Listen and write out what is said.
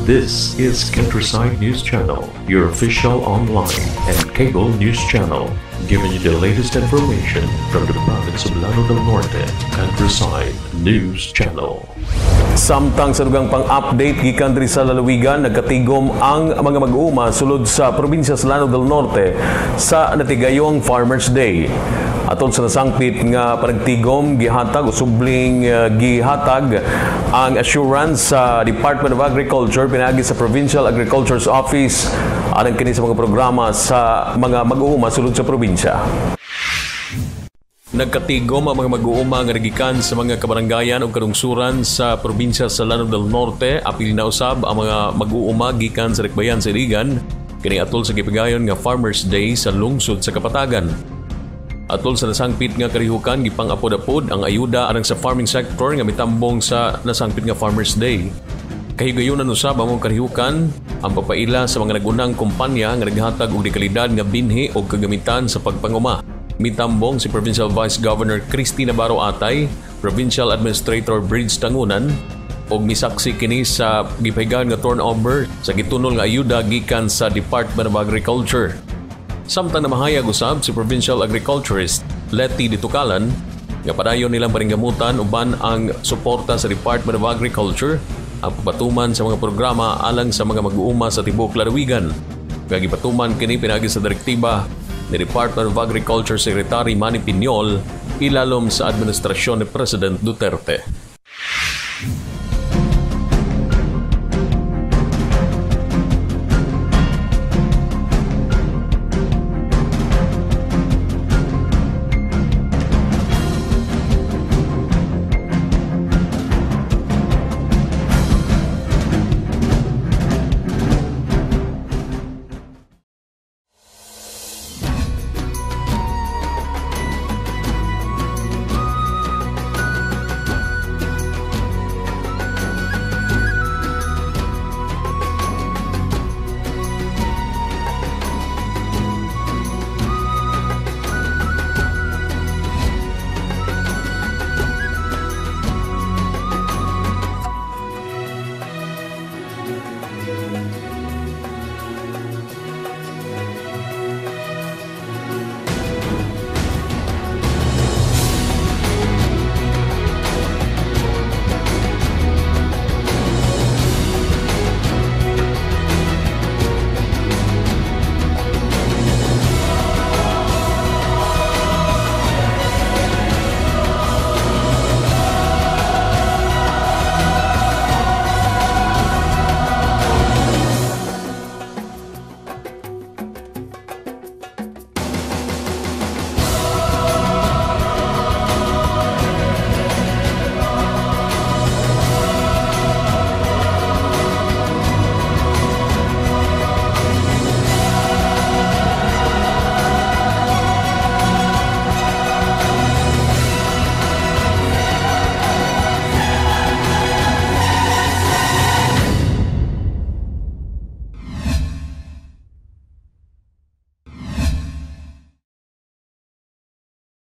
This is Countryside News Channel, your official online and cable news channel, giving you the latest information from the province of Llano del Norte. Countryside News Channel. Samtang sa dugang pang-update gikan diri sa lalawigan, nagkatigom ang mga mag-uuma sulod sa probinsya sa Llano del Norte sa natigayong Farmers Day. Atol sa nasangpit nga panagtigom, gihatag o subling gihatag ang assurance sa Department of Agriculture pinagi sa Provincial Agriculture's Office anang kini sa mga programa sa mga mag-uuma sulod sa probinsya. Nagkatigom ang mga mag-uuma nga nagikan sa mga kabarangayan o kadungsuran sa probinsya sa Llano del Norte. Apil na usab ang mga mag-uuma gikan sa Rikbayan sa Iligan kini atol sa gipigayon nga Farmers Day sa lungsod sa Kapatagan. Atol sa nasangpit nga karihukan gipang-apod-apod ang ayuda arang sa farming sector nga mitambong sa nasangpit nga Farmers Day. Kahigayonan usab ang karihukan ang papaila sa mga nagunang kumpanya nga naghatag og dekalidad nga binhi o kagamitan sa pagpanguma. Mitambong si Provincial Vice Governor Christy Navarro Atay, Provincial Administrator Bridge Tangunan, og misaksi kini sa gipahigayon nga turnover sa gitunol nga ayuda gikan sa Department of Agriculture. Samtang namahayag usab si Provincial Agriculturist Letty Ditukalan nga padayon nilang paringgamutan uban ang suporta sa Department of Agriculture ang pagpatuman sa mga programa alang sa mga mag-uuma sa tibok lalawigan. Nga gipatuman kini pinagi sa direktiba ni Department of Agriculture Secretary Manny Piñol ilalom sa administrasyon ni President Duterte.